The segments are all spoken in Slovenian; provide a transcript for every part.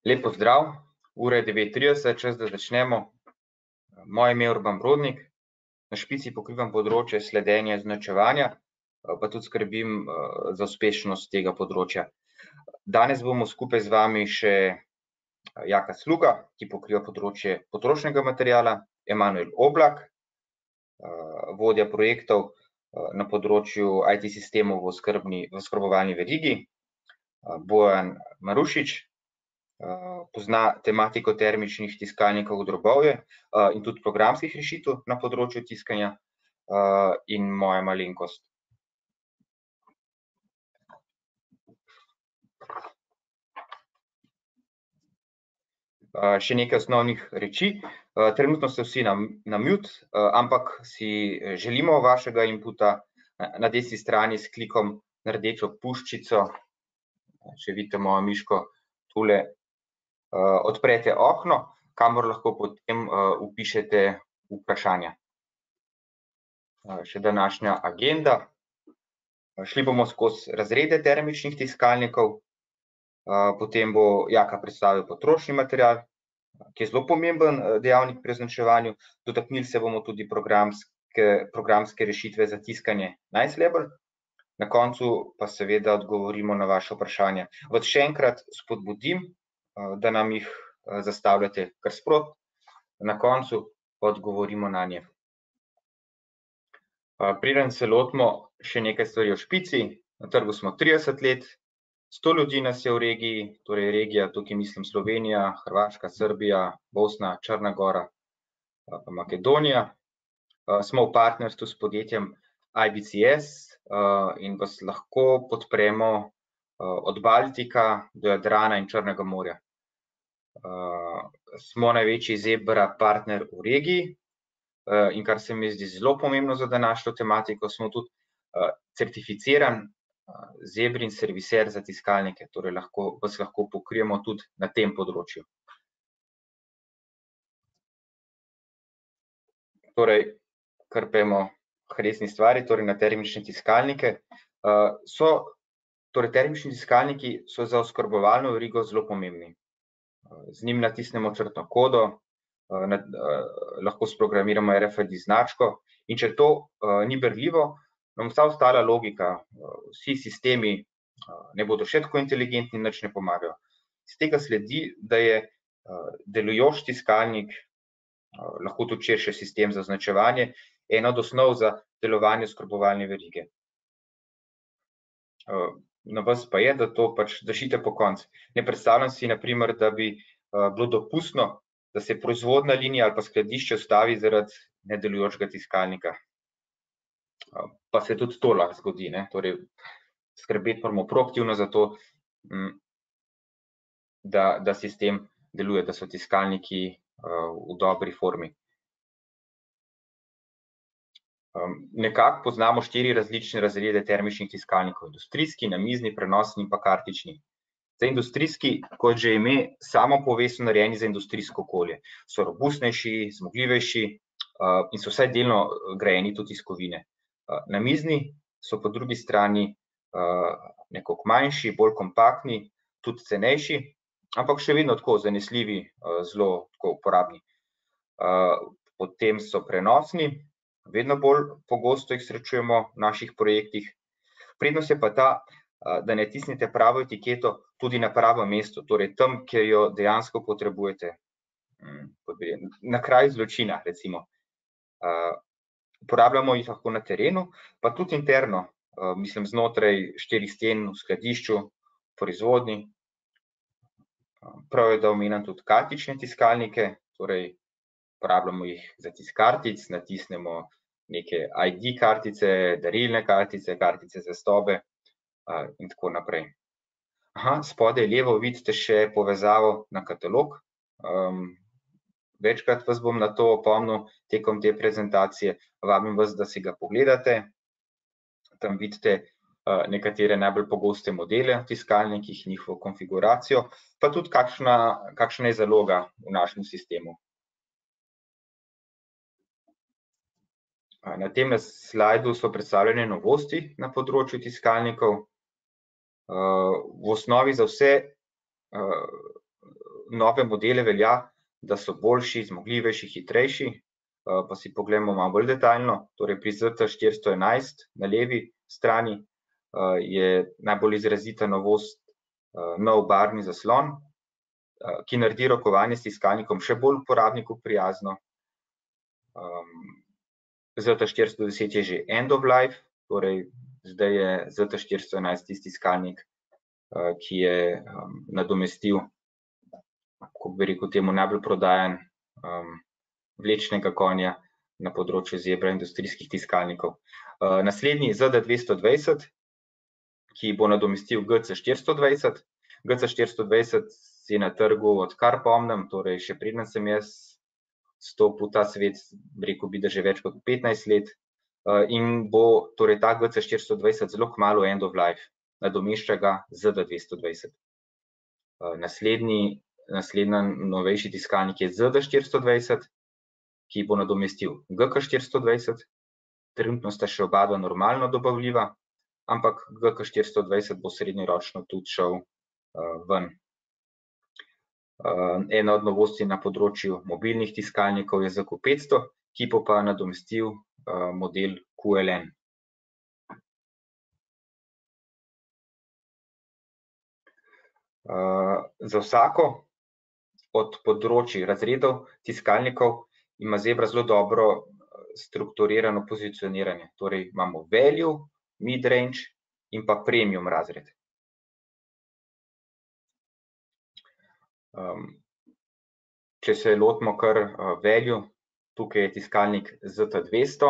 Lep pozdrav, ura je 9:30, čas, da začnemo. Moje ime je Urban Brodnik, na Špici pokrivam področje sledenja in označevanja, pa tudi skrbim za uspešnost tega področja. Danes bomo skupaj z vami še Jaka Sluga, ki pokriva področje potrošnega materiala, Emanuel Oblak, vodja projektov na področju IT sistemov v oskrbovalni verigi, Bojan Marušič, pozna tematiko termičnih tiskalnikov v drobovje in tudi programskih rešitev na področju tiskanja, in moja malenkost. Še nekaj osnovnih reči. Trenutno ste vsi na mute, ampak si želimo vašega inputa. Na desni strani s klikom na rdečo puščico, če vidite mojo miško tule, odprete okno, kamor lahko potem vpišete vprašanja. Še današnja agenda. Šli bomo skozi razrede termičnih tiskalnikov, potem bo Jaka predstavil potrošni material, ki je zelo pomemben dejavnik pri označevanju. Dotaknili se bomo tudi programske rešitve za tiskanje Nice Label. Na koncu pa seveda odgovorimo na vaše vprašanja. Vas še enkrat spodbudim, da nam jih zastavljate kar sproti, na koncu pa odgovorimo nanje. Preden se lotimo še nekaj stvari o Špici. Na trgu smo 30 let, 100 ljudi nas je v regiji, torej regija, tukaj mislim Slovenija, Hrvaška, Srbija, Bosna, Črna gora, Makedonija. Smo v partnerstvu s podjetjem IBCS in vas lahko podpremo od Baltika do Jadrana in Črnega morja. Smo največji Zebra partner v regiji in kar se mi zdi zelo pomembno za današnjo tematiko, smo tudi certificiran Zebrin serviser za tiskalnike, torej vas lahko pokrijemo tudi na tem področju. Torej, kar pojdimo k resni stvari, torej na termične tiskalnike. Torej termični tiskalniki so za oskrbovalno verigo zelo pomembni. Z njim natisnemo črtno kodo, lahko sprogramiramo RFID značko in če to ni berljivo, nam vsa ostala logika, vsi sistemi ne bodo še tako inteligentni, nič ne pomagajo. Iz tega sledi, da je delujoč tiskalnik, lahko tudi širši sistem za označevanje, ena od osnov za delovanje oskrbovalne verige. Na vas pa je, da to pač držite pokonci. Ne predstavljam si, na primer, da bi bilo dopustno, da se proizvodna linija ali pa skladišče ustavi zaradi nedelujočega tiskalnika. Pa se tudi to lahko zgodi, ne, torej skrbeti moramo proaktivno za to, da sistem deluje, da so tiskalniki v dobri formi. Nekako poznamo 4 različne razrede termičnih tiskalnikov: industrijski, namizni, prenosni in pa kartični. Zdaj, industrijski, kot že ime samo pove, so narejeni za industrijsko okolje. So robustnejši, zmogljivejši in so vsaj delno grajeni tudi iz kovine. Namizni so po drugi strani nekoliko manjši, bolj kompaktni, tudi cenejši, ampak še vedno tako zanesljivi, zelo tako uporabni. Potem so prenosni, vedno bolj pogosto jih srečujemo v naših projektih. Prednost je pa ta, da natisnete pravo etiketo tudi na pravem mestu, torej tam, kjer jo dejansko potrebujete. Na kraju zločina, recimo. Uporabljamo jih lahko na terenu, pa tudi interno, mislim znotraj 4 sten, v skladišču, v proizvodnji. Prav je, da omenim tudi kartične tiskalnike, torej uporabljamo jih za tisk kartic, natisnemo neke ID kartice, darilne kartice, kartice zvestobe in tako naprej. Spodaj levo vidite še povezavo na katalog. Večkrat vas bom na to opomnil tekom te prezentacije, vabim vas, da si ga pogledate. Tam vidite nekatere najbolj pogoste modele v tiskalnikih, njihovo konfiguracijo, pa tudi kakšna je zaloga v našem sistemu. Na tem slajdu so predstavljene novosti na področju tiskalnikov. V osnovi za vse nove modele velja, da so boljši, zmogljivejši, hitrejši. Pa si pogledamo malo bolj detaljno. Torej pri ZT411 na levi strani je najbolj izrazita novost nov barvni zaslon, ki naredi rokovanje s tiskalnikom še bolj uporabniku prijazno. ZT410 je že end of life, torej zdaj je ZT411 tisti tiskalnik, ki je nadomestil, kako bi rekel temu, najbolj prodajan vlečnega konja na področju Zebra industrijskih tiskalnikov. Naslednji ZD220, ki bo nadomestil GC420. GC420 je na trgu odkar pomnim, torej še preden sem jaz stopil v ta svet, rekel bi, da že več kot 15 let, in bo torej ta GC420 zelo kmalu end of life, nadomešča ga ZD220. Naslednji novejši tiskalnik je ZD420, ki bo nadomestil GK420. Trenutno sta še oba dva normalno dobavljiva, ampak GK420 bo srednjeročno tudi šel ven. Ena od novosti na področju mobilnih tiskalnikov je ZQ500, ki bo pa nadomestil model QLN. Za vsako od področij razredov tiskalnikov ima Zebra zelo dobro strukturirano pozicioniranje. Torej imamo value, mid-range in pa premium razred. Če se lotimo kar value, tukaj je tiskalnik ZT200.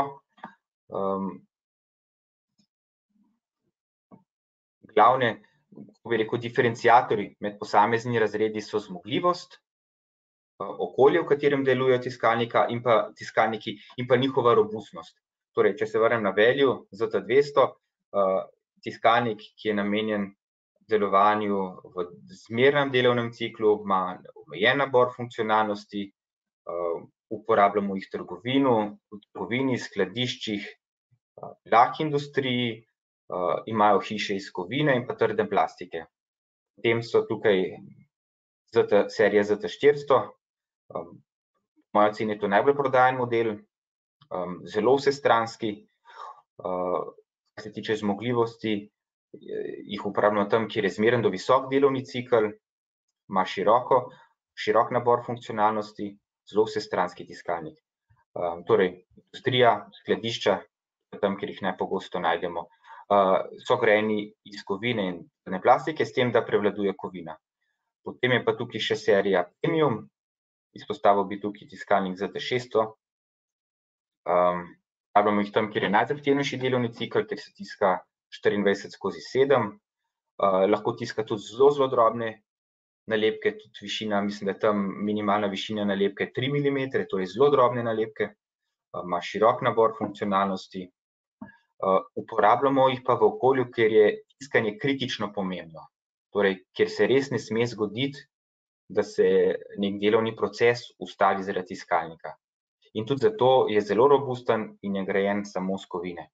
Glavne, kako bi rekel, diferenciatorji med posameznimi razredi so zmogljivost, okolje, v katerem delujejo tiskalniki in pa njihova robustnost. Torej, če se vrnem na value ZT200, tiskalnik, ki je namenjen delovanju v zmernem delovnem ciklu, ima omejen nabor funkcionalnosti, uporabljamo jih v trgovini, skladiščih, lahki industriji, imajo hiše iz kovine in pa trde plastike. Potem so tukaj serija ZT400, po moji oceni je to najbolj prodajan model, zelo vsestranski, kar se tiče zmogljivosti, jih uporabljamo tam, kjer je zmeren do visok delovni cikel, ima širok nabor funkcionalnosti, zelo vsestranski tiskalnik. Torej, industrija, skladišča, tam, kjer jih najpogosto najdemo, so grajeni iz kovine in trdne plastike, s tem, da prevladuje kovina. Potem je pa tukaj še serija premium, izpostavil bi tukaj tiskalnik ZT600. Uporabljamo jih tam, kjer je najzahtevnejši delovni cikel, kjer se tiska 24/7, lahko tiska tudi zelo drobne nalepke, tudi višina, mislim, da je tam minimalna višina nalepke 3 mm, torej zelo drobne nalepke, ima širok nabor funkcionalnosti. Uporabljamo jih pa v okolju, kjer je tiskanje kritično pomembno, torej kjer se res ne sme zgoditi, da se nek delovni proces ustavi zaradi tiskalnika. In tudi zato je zelo robusten in je grajen samo s kovine.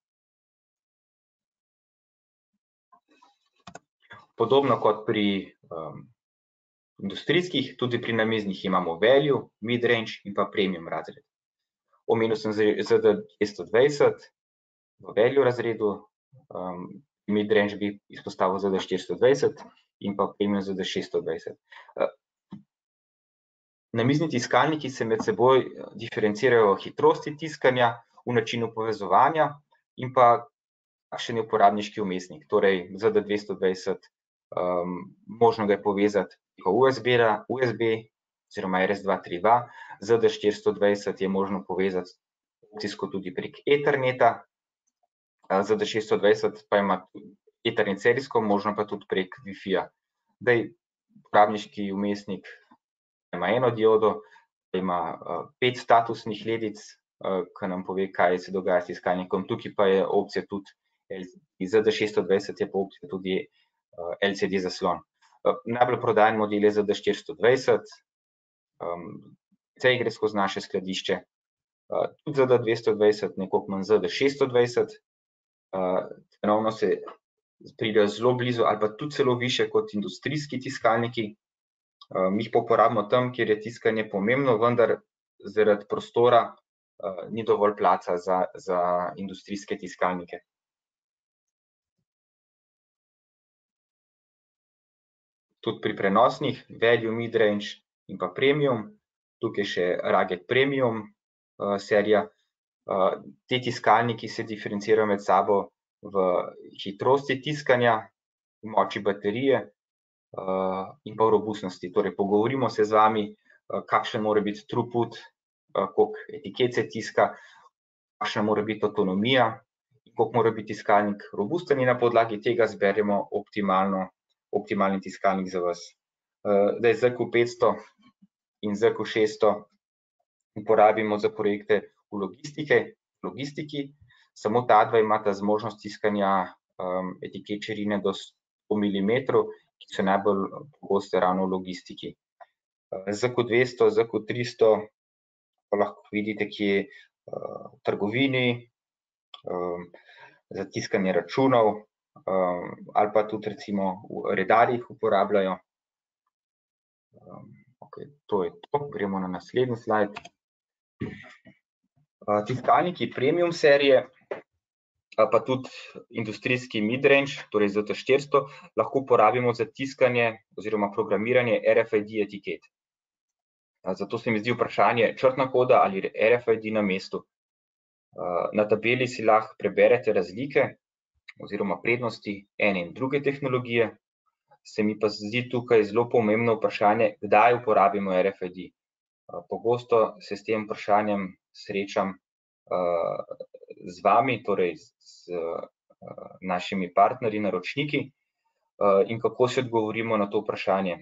Podobno kot pri industrijskih, tudi pri namiznih imamo value, mid-range in pa premium razred. Omenil sem ZD220 v value razredu, mid-range bi izpostavil ZD420 in pa premium ZD620. Namizni tiskalniki se med seboj diferencirajo v hitrosti tiskanja, v načinu povezovanja in pa kakšen je uporabniški vmesnik. Torej, ZD220 možno ga je povezati preko USB oziroma RS232, ZD420 je možno povezati opcijsko tudi prek Etherneta, ZD620 pa ima Ethernet serijsko, možno pa tudi prek Wi-Fi-ja. Uporabniški vmesnik ima eno diodo, ima 5 statusnih ledic, ki nam pove, kaj se dogaja s tiskalnikom. Tukaj pa je opcija tudi, ZD620 je pa opcija tudi LCD zaslon. Najbolj prodajan model je ZD420, gre skozi naše skladišče, tudi ZD220, nekoliko manj ZD620, cenovno se pridejo zelo blizu ali pa tudi celo višje kot industrijski tiskalniki. Mi jih pa uporabimo tam, kjer je tiskanje pomembno, vendar zaradi prostora ni dovolj placa za industrijske tiskalnike. Tudi pri prenosnih, value, mid-range in pa premium, tukaj še Rugged Premium serija. Ti tiskalniki se diferencirajo med sabo v hitrosti tiskanja, v moči baterije in pa v robustnosti. Torej, pogovorimo se z vami, kakšen mora biti throughput, koliko etiket se tiska, kakšna mora biti avtonomija, koliko mora biti tiskalnik robusten in na podlagi tega zberemo optimalni tiskalnik za vas. Zdaj ZQ500 in ZQ600 uporabimo za projekte v logistiki. Samo ta dva imata zmožnost tiskanja etiket širine do 100 mm, ki so najbolj pogoste ravno v logistiki. ZQ200, ZQ300 pa lahko vidite, kje v trgovini, za tiskanje računov ali pa tudi recimo v redarjih uporabljajo. Okay, to je to, gremo na naslednji slajd. Tiskalniki premium serije, pa tudi industrijski mid-range, torej ZT400, lahko uporabimo za tiskanje oziroma programiranje RFID etiket. Zato se mi zdi vprašanje črtna koda ali RFID na mestu. Na tabeli si lahko preberete razlike oziroma prednosti ene in druge tehnologije. Se mi pa zdi tukaj zelo pomembno vprašanje, kdaj uporabimo RFID. Pogosto se s tem vprašanjem srečam z vami, torej z našimi partnerji, naročniki, in kako se odgovorimo na to vprašanje,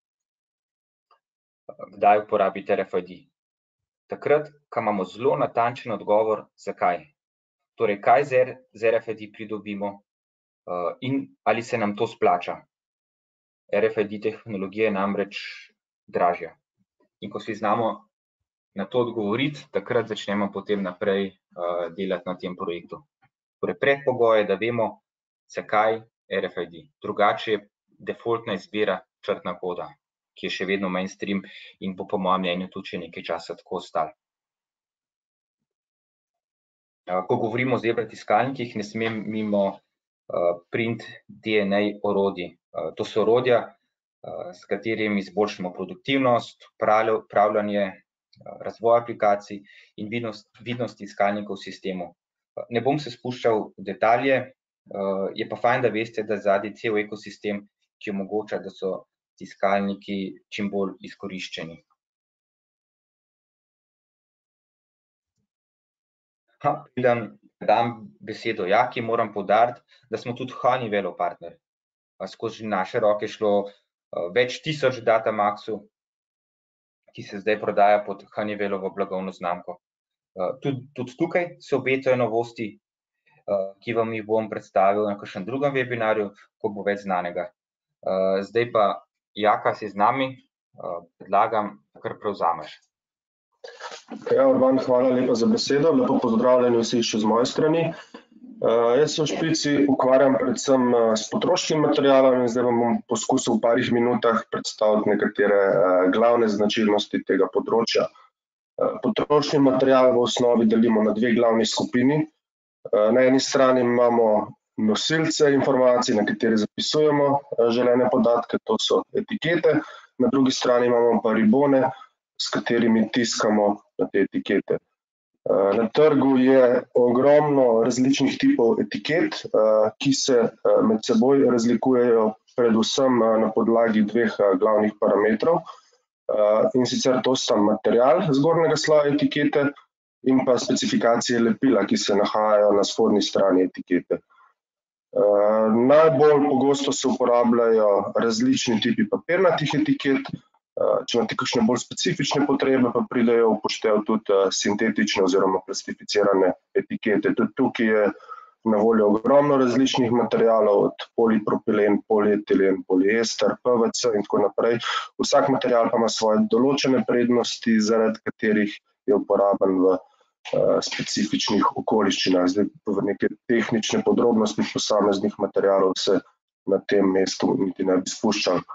kdaj uporabiti RFID. Takrat, ko imamo zelo natančen odgovor, zakaj. Torej, kaj z RFID pridobimo in ali se nam to splača. RFID tehnologija je namreč dražja. In ko si znamo na to odgovoriti, takrat začnemo potem naprej delati na tem projektu. Torej, predpogoj je, da vemo, zakaj RFID. Drugače je defaultna izbira črtna koda, ki je še vedno mainstream in bo po mojem mnenju tudi še nekaj časa tako ostalo. Ko govorimo o Zebra tiskalnikih, ne smem mimo print DNA orodij. To so orodja, s katerimi izboljšamo produktivnost, upravljanje, razvoj aplikacij in vidnost tiskalnikov v sistemu. Ne bom se spuščal v detalje, je pa fajn, da veste, da zadaj cel ekosistem, ki omogoča, da so tiskalniki čim bolj izkoriščeni. Preden dam besedo Jaki, moram poudariti, da smo tudi Honeywellov partner. Skozi naše roke šlo več tisoč Datamaxov, ki se zdaj prodaja pod Honeywellovo blagovno znamko. Tudi tukaj se obetajo novosti, ki vam jih bom predstavil na kakšnem drugem webinarju, ko bo več znanega. Zdaj pa Jaka, si z nami, predlagam, da kar prevzameš. Ja, Urban, hvala lepa za besedo, lepo pozdravljeni vsi še z moje strani. Jaz se v Špici ukvarjam predvsem s potrošnim materialom in zdaj vam bom poskusil v parih minutah predstaviti nekatere glavne značilnosti tega področja. Potrošni material v osnovi delimo na dve glavni skupini. Na eni strani imamo nosilce informacij, na katere zapisujemo želene podatke, to so etikete, na drugi strani imamo pa ribone, s katerimi tiskamo na te etikete. Na trgu je ogromno različnih tipov etiket, ki se med seboj razlikujejo predvsem na podlagi dveh glavnih parametrov, in sicer to sta material zgornjega sloja etikete in pa specifikacije lepila, ki se nahajajo na spodnji strani etikete. Najbolj pogosto se uporabljajo različni tipi papirnatih etiket, če imate kakšne bolj specifične potrebe, pa pridejo v upoštev tudi sintetične oziroma plastificirane etikete. Tudi tukaj je na voljo ogromno različnih materialov, od polipropilen, polietilen, poliester, PVC in tako naprej. Vsak material pa ima svoje določene prednosti, zaradi katerih je uporaben v specifičnih okoliščinah. Zdaj v neke tehnične podrobnosti posameznih materialov se na tem mestu niti ne bi spuščal.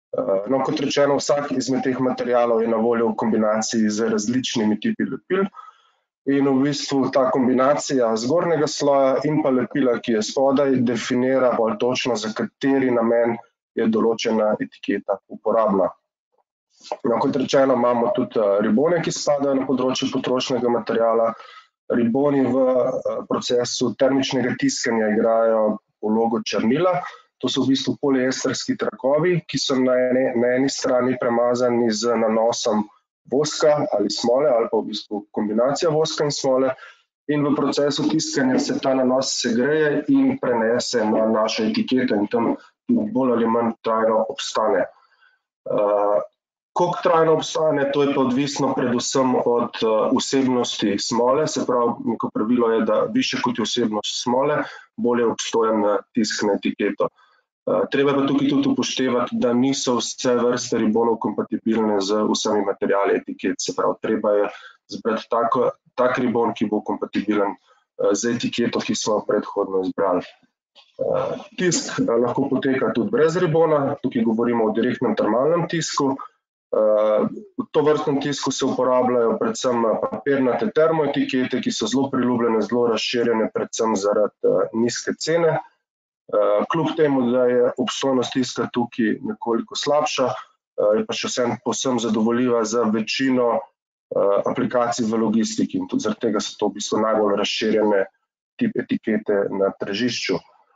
No, kot rečeno, vsak izmed teh materialov je na voljo v kombinaciji z različnimi tipi lepil in v bistvu ta kombinacija zgornjega sloja in pa lepila, ki je spodaj, definira bolj točno, za kateri namen je določena etiketa uporabna. No, kot rečeno, imamo tudi ribone, ki spadajo na področje potrošnega materiala. Riboni v procesu termičnega tiskanja igrajo vlogo črnila. To so v bistvu poliestrski trakovi, ki so na eni strani premazani z nanosom voska ali smole, ali pa v bistvu kombinacija voska in smole. In v procesu tiskanja se ta nanos segreje in prenese na našo etiketo in tam bolj ali manj trajno obstane. Koliko trajno obstane, to je pa odvisno predvsem od vsebnosti smole, se pravi, neko pravilo je, da višje kot je vsebnost smole, bolje obstojen tisk na etiketo. Treba pa tukaj tudi upoštevati, da niso vse vrste ribonov kompatibilne z vsemi materiali etiket, se pravi, treba je izbrati tak ribon, ki bo kompatibilen z etiketo, ki smo predhodno izbrali. Tisk lahko poteka tudi brez ribona, tukaj govorimo o direktnem termalnem tisku. V tovrstnem tisku se uporabljajo predvsem papirnate termoetikete, ki so zelo priljubljene, zelo razširjene, predvsem zaradi nizke cene. Kljub temu, da je obstojnost tiska tukaj nekoliko slabša, je pa še vsem povsem zadovoljiva za večino aplikacij v logistiki in tudi zaradi tega so to v bistvu najbolj razširjene tip etikete na tržišču.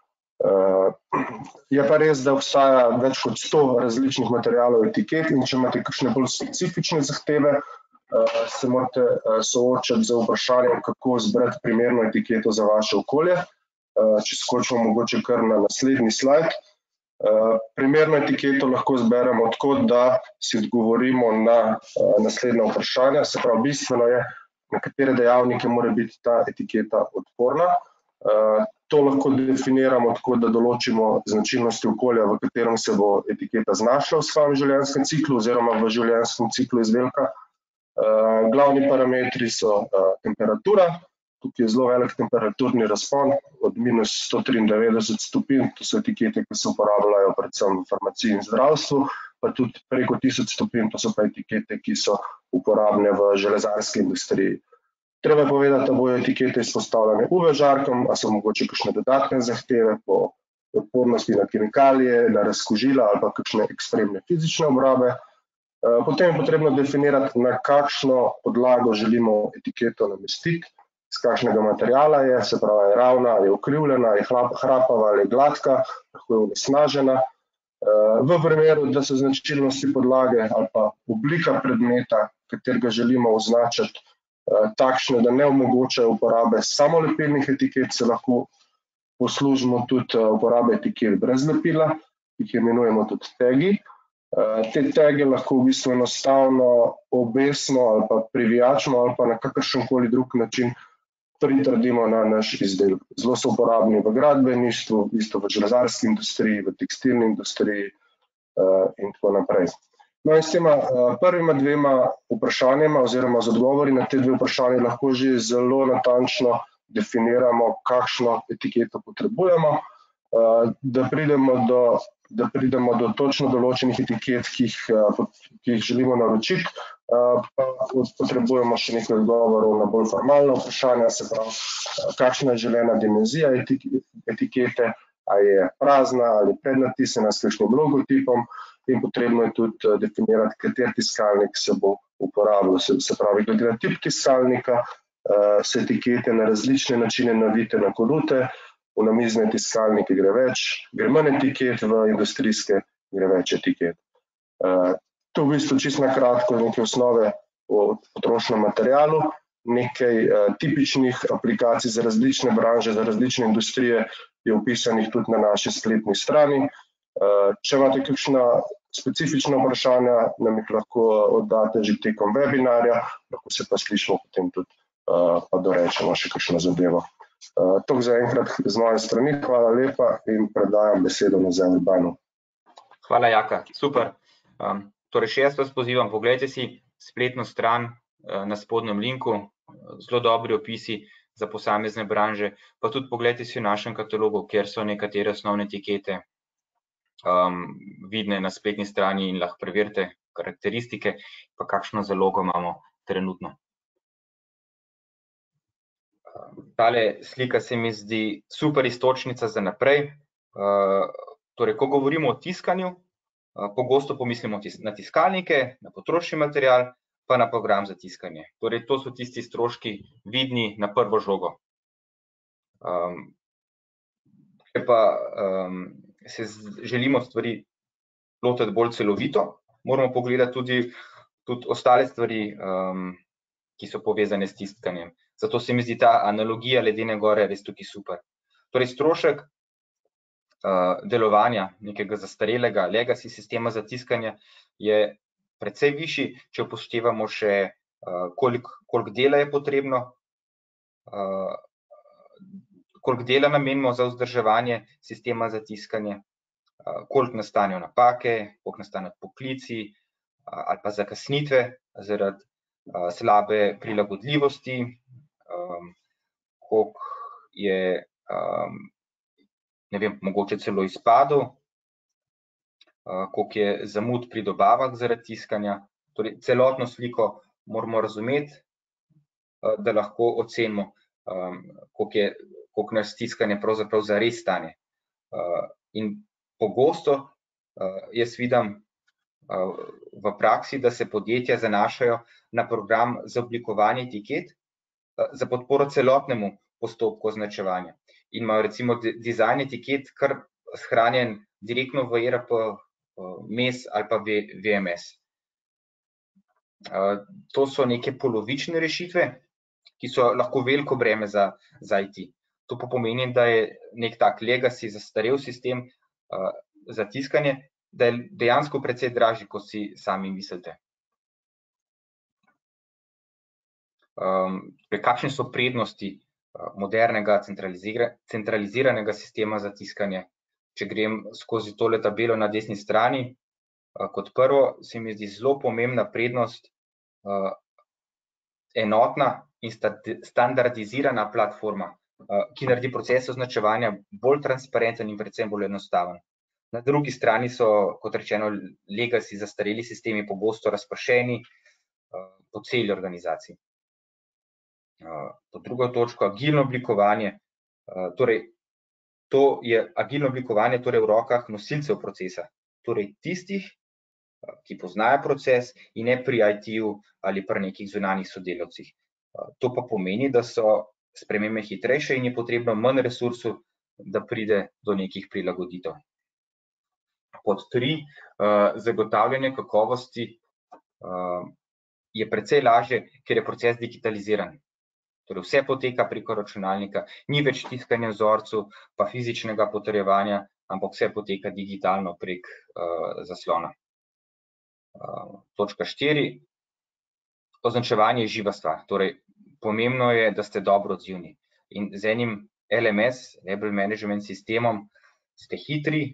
Je pa res, da obstaja več kot 100 različnih materialov etiket in če imate kakšne bolj specifične zahteve, se morate soočati z vprašanjem, kako izbrati primerno etiketo za vaše okolje. Če skočimo mogoče kar na naslednji slajd. Primerno etiketo lahko izberemo tako, da si odgovorimo na naslednja vprašanja. Se pravi, bistveno je, na katere dejavnike mora biti ta etiketa odporna. To lahko definiramo tako, da določimo značilnosti okolja, v katerem se bo etiketa znašla v svojem življenjskem ciklu oziroma v življenjskem ciklu izdelka. Glavni parametri so temperatura. Tukaj je zelo velik temperaturni razpon, od -193 stopinj, to so etikete, ki se uporabljajo predvsem v farmaciji in zdravstvu, pa tudi preko 1000 stopinj, to so pa etikete, ki so uporabne v železarski industriji. Treba je povedati, da bojo etikete izpostavljene UV žarkom, a so mogoče kakšne dodatne zahteve po odpornosti na kemikalije, na razkužila ali pa kakšne ekstremne fizične obrabe. Potem je potrebno definirati, na kakšno podlago želimo etiketo namestiti, iz kakšnega materiala je, se pravi, je ravna ali je ukrivljena, je hrapava ali je gladka, lahko je onesnažena. V primeru, da so značilnosti podlage ali pa oblika predmeta, katerega želimo označiti, takšne, da ne omogočajo uporabe samolepilnih etiket, se lahko poslužimo tudi uporabe etiket brez lepila, ki jih imenujemo tudi tagi. Te tage lahko v bistvu enostavno obesno ali pa privijačimo ali pa na kakršenkoli drug način pritrdimo na naš izdelek. Zelo so uporabni v gradbeništvu, isto v železarski industriji, v tekstilni industriji in tako naprej. No in s tema prvima dvema vprašanjima oziroma z odgovori na te dve vprašanje lahko že zelo natančno definiramo, kakšno etiketo potrebujemo, da pridemo do točno določenih etiket, ki jih želimo naročiti, pa potrebujemo še nekaj odgovorov na bolj formalna vprašanja, se pravi, kakšna je želena dimenzija etikete, ali je prazna ali prednatisana s kakšnim logotipom, in potrebno je tudi definirati, kater tiskalnik se bo uporabljal. Se pravi, glede na tip tiskalnika se etikete na različne načine navite na korute, v namizne tiskalnike gre manj etiket, v industrijske gre več etiket. To v bistvu čisto na kratko neke osnove o potrošnem materialu, nekaj tipičnih aplikacij za različne branže, za različne industrije je opisanih tudi na naši spletni strani. Če imate kakšna specifična vprašanja, nam jih lahko oddate že tekom webinarja, lahko se pa slišimo potem tudi pa dorečemo še kakšno zadevo. Toliko za enkrat z moje strani, hvala lepa in predajam besedo nazaj Urbanu. Hvala, Jaka, super. Torej še jaz vas pozivam, poglejte si spletno stran na spodnjem linku, zelo dobri opisi za posamezne branže, pa tudi poglejte si v našem katalogu, kjer so nekatere osnovne etikete vidne na spletni strani in lahko preverite karakteristike, pa kakšno zalogo imamo trenutno. Tale slika se mi zdi super iztočnica za naprej. Torej, ko govorimo o tiskanju, pogosto pomislimo na tiskalnike, na potrošni material, pa na program za tiskanje. Torej, to so tisti stroški vidni na prvo žogo. Če pa se želimo stvari lotiti bolj celovito, moramo pogledati tudi ostale stvari, ki so povezane s tiskanjem. Zato se mi zdi ta analogija ledene gore res tukaj super. Torej, strošek delovanja nekega zastarelega legacy sistema za tiskanje je precej višji, če upoštevamo še, koliko dela je potrebno, koliko dela namenimo za vzdrževanje sistema za tiskanje, koliko nastanejo napake, koliko nastanejo odpoklici ali pa zakasnitve zaradi slabe prilagodljivosti, koliko je, ne vem, mogoče celo izpadov, koliko je zamud pri dobavah zaradi tiskanja. Torej, celotno sliko moramo razumeti, da lahko ocenimo, koliko nas tiskanje pravzaprav zares stane. In pogosto jaz vidim v praksi, da se podjetja zanašajo na program za oblikovanje etiket za podporo celotnemu postopku označevanja. In imajo recimo dizajn etiket kar shranjen direktno v ERP, MES ali pa VMS. To so neke polovične rešitve, ki so lahko veliko breme za IT. To pa pomeni, da je nek tak legacy zastarel sistem za tiskanje, da je dejansko precej dražji, kot si sami mislite. Kakšne so prednosti modernega centraliziranega sistema za tiskanje? Če grem skozi tole tabelo na desni strani, kot prvo se mi zdi zelo pomembna prednost enotna in standardizirana platforma, ki naredi proces označevanja bolj transparenten in predvsem bolj enostaven. Na drugi strani so, kot rečeno, legacy zastareli sistemi pogosto razpršeni po celi organizaciji. Pod drugo točko, agilno oblikovanje. Torej, to je agilno oblikovanje torej v rokah nosilcev procesa, torej tistih, ki poznajo proces in ne pri IT-ju ali pri nekih zunanjih sodelavcih. To pa pomeni, da so spremembe hitrejše in je potrebno manj resursov, da pride do nekih prilagoditev. Pod 3, zagotavljanje kakovosti je precej lažje, ker je proces digitaliziran. Torej, vse poteka preko računalnika, ni več tiskanja vzorcev, pa fizičnega potrjevanja, ampak vse poteka digitalno prek zaslona. Točka 4, označevanje je živa stvar. Torej, pomembno je, da ste dobro odzivni. In z enim LMS, Label Management sistemom, ste hitri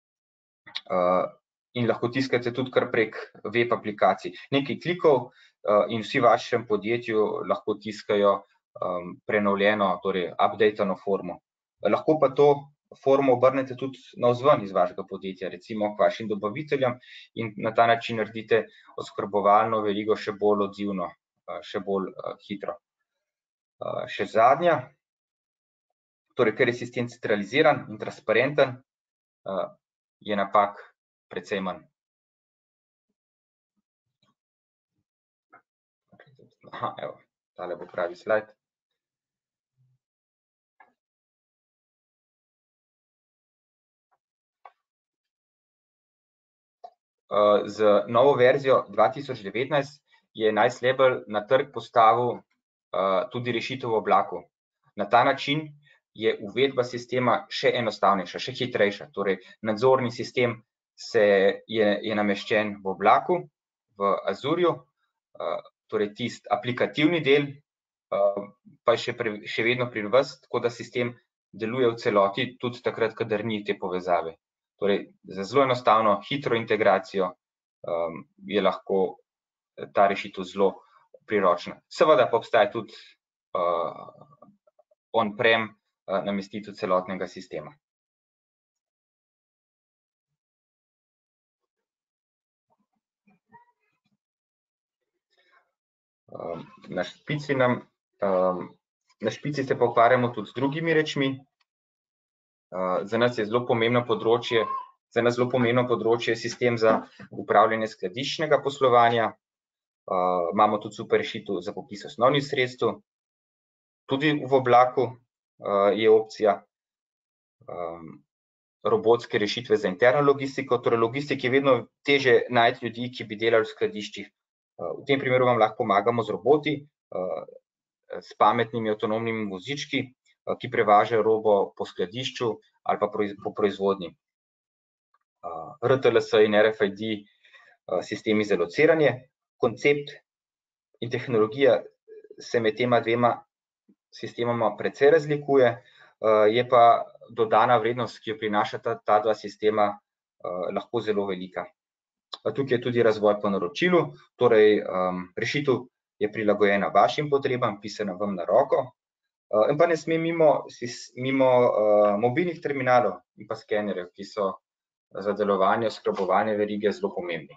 in lahko tiskate tudi kar prek web aplikacij. Nekaj klikov in vsi v vašem podjetju lahko tiskajo prenovljeno, torej updateno formo. Lahko pa to formo obrnete tudi navzven iz vašega podjetja, recimo k vašim dobaviteljem, in na ta način naredite oskrbovalno verigo še bolj odzivno, še bolj hitro. Še zadnja, torej, ker je sistem centraliziran in transparenten, je napak precej manj. Evo, tale bo pravi slajd. Z novo verzijo 2019 je Nice Label na trg postavil tudi rešitev v oblaku. Na ta način je uvedba sistema še enostavnejša, še hitrejša. Torej, nadzorni sistem je nameščen v oblaku, v Azurju, torej tisti aplikativni del pa je še vedno pri vas, tako da sistem deluje v celoti, tudi takrat, kadar ni te povezave. Torej, za zelo enostavno, hitro integracijo je lahko ta rešitev zelo priročna. Seveda pa obstaja tudi on-prem namestitev celotnega sistema. Na špici se pa ukvarjamo tudi z drugimi rečmi. Za nas zelo pomembno področje sistem za upravljanje skladiščnega poslovanja. Imamo tudi super rešitev za popis osnovnih sredstev. Tudi v oblaku je opcija. Robotske rešitve za interno logistiko, torej logistiki je vedno težje najti ljudi, ki bi delali v skladiščih. V tem primeru vam lahko pomagamo z roboti, s pametnimi avtonomnimi vozički, ki prevažajo robo po skladišču ali pa po proizvodnji. RTLS in RFID sistemi za lociranje. Koncept in tehnologija se med tema dvema sistemoma precej razlikuje, je pa dodana vrednost, ki jo prinašata ta dva sistema, lahko zelo velika. Tukaj je tudi razvoj po naročilu, torej rešitev je prilagojena vašim potrebam, pisana vam na roko, in pa ne sme mimo mobilnih terminalov in pa skenerjev, ki so za delovanje oskrbovanja verige zelo pomembni.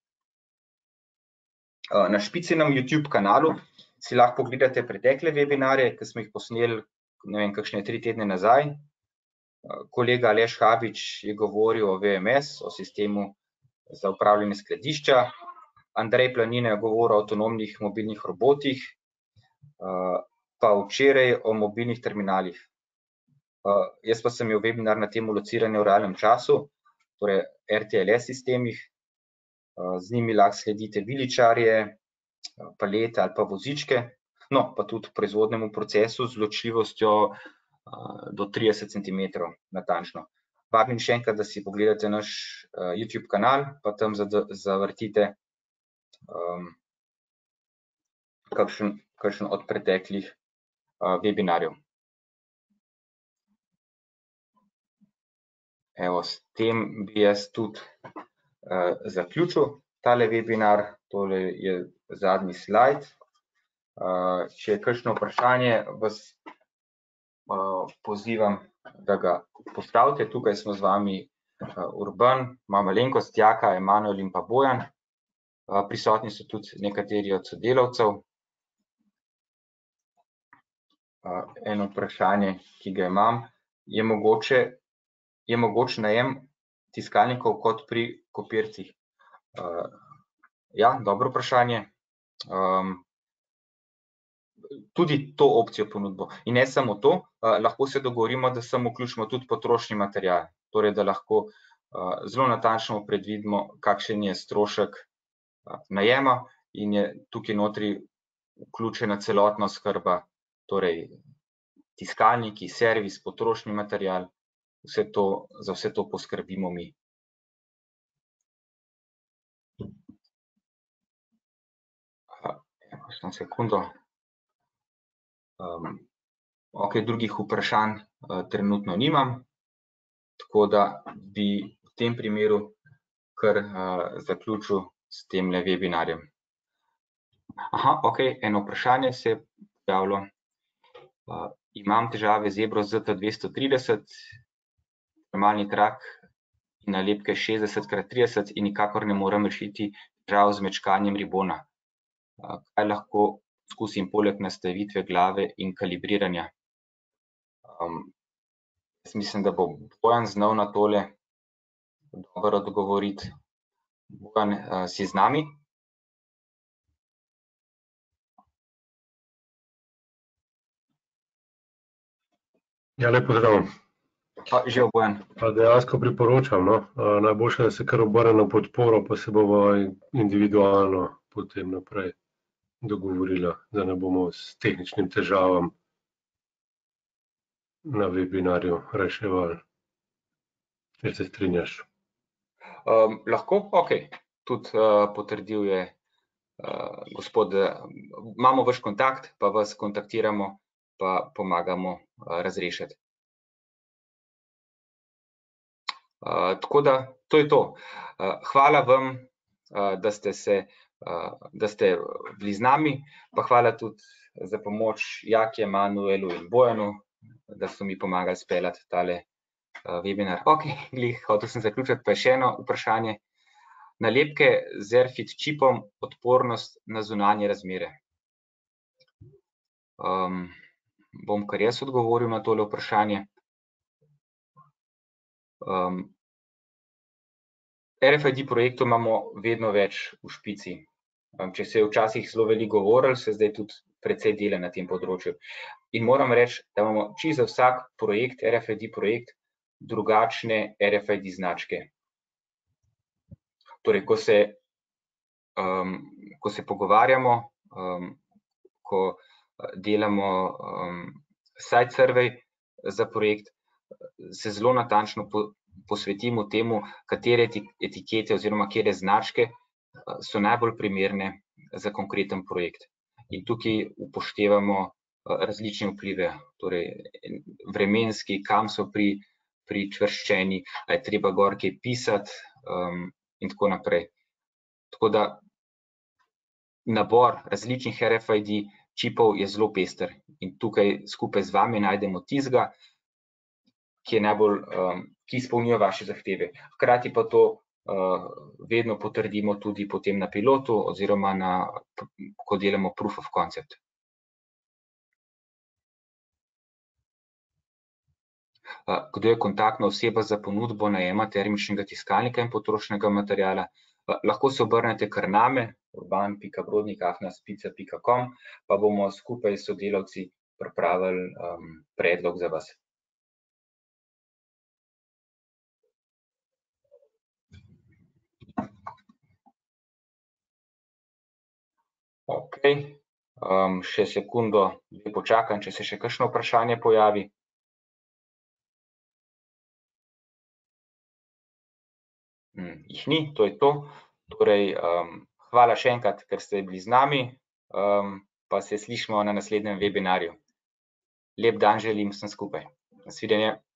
Na špicinem YouTube kanalu si lahko pogledate pretekle webinarje, ki smo jih posneli, ne vem, kakšne 3 tedne nazaj. Kolega Aleš Habič je govoril o VMS, o sistemu za upravljanje skladišča. Andrej Planina je govoril o avtonomnih mobilnih robotih, pa včeraj o mobilnih terminalih. Jaz pa sem imel webinar na temo lociranja v realnem času, torej RTLS sistemih. Z njimi lahko sledite viličarje, palete ali pa vozičke, no, pa tudi proizvodnemu procesu z ločljivostjo do 30 cm natančno. Vabim še enkrat, da si pogledate naš YouTube kanal, pa tam zavrtite kakšen od preteklih webinarjev. Evo, s tem bi jaz tudi zaključil tale webinar, tole je zadnji slajd. Če je kakšno vprašanje, vas pozivam, da ga postavite. Tukaj smo z vami Urban, ima malenkost, Jaka, Emanuel in pa Bojan. Prisotni so tudi nekateri od sodelavcev. Eno vprašanje, ki ga imam, je mogoč najem tiskalnikov kot pri kopircih? Ja, dobro vprašanje. Tudi to opcijo ponudimo. In ne samo to, lahko se dogovorimo, da sem vključimo tudi potrošni material, torej da lahko zelo natančno predvidimo, kakšen je strošek najema in je tukaj notri vključena celotna oskrba, torej tiskalniki, servis, potrošni material, za vse to poskrbimo mi. Eno sekundo. Ok, drugih vprašanj trenutno nimam, tako da bi v tem primeru kar zaključil s temle webinarjem. Aha, ok, eno vprašanje se je pojavilo. Imam težave z Zebro ZT230, termalni trak in nalepke 60x30 in nikakor ne morem rešiti težav z mečkanjem ribona. Kaj lahko skusim poleg nastavitve glave in kalibriranja? Jaz mislim, da bo Bojan znal na tole dobro odgovoriti. Bojan, si z nami? Ja, lep pozdrav. Živijo, Bojan. Dejansko priporočam, no. Najboljše, da se kar obrne na podporo, pa se bomo individualno potem naprej dogovorila, da ne bomo s tehničnim težavam na webinarju reševali. Če se strinjaš. Lahko, ok. Tudi potrdil je gospod, imamo vaš kontakt, pa vas kontaktiramo, pa pomagamo razrešiti. Tako da, to je to. Hvala vam, da ste bili z nami, pa hvala tudi za pomoč Jaki, Emanuelu in Bojanu, da so mi pomagali speljati tale webinar. Ok, hotel sem zaključiti, pa še eno vprašanje. Nalepke z Airfit čipom, odpornost na zunanje razmere. bom kar jaz odgovoril na tole vprašanje. RFID projektov imamo vedno več v špici. Če se je včasih zelo veliko govorilo, se zdaj tudi precej dela na tem področju. In moram reči, da imamo čisto za vsak projekt, RFID projekt, drugačne RFID značke. Torej, ko se pogovarjamo, ko delamo site survey za projekt, se zelo natančno posvetimo temu, katere etikete oziroma katere značke so najbolj primerne za konkreten projekt. In tukaj upoštevamo različne vplive, torej vremenski, kam so pričvrščeni, ali je treba gor kaj pisati in tako naprej. Tako da nabor različnih RFID čipov je zelo pester in tukaj skupaj z vami najdemo tistega, ki izpolnjuje vaše zahteve. Hkrati pa to vedno potrdimo tudi potem na pilotu oziroma ko delamo proof of concept. Kdo je kontaktna oseba za ponudbo najema termičnega tiskalnika in potrošnega materiala? Lahko se obrnete kar name, urban.brodnik@spica.com, pa bomo skupaj s sodelavci pripravili predlog za vas. Ok, še sekundo, dve počakam, če se še kakšno vprašanje pojavi. Jih ni, to je to. Torej, hvala še enkrat, ker ste bili z nami, pa se slišimo na naslednjem webinarju. Lep dan želim vsem skupaj. Nasvidenje.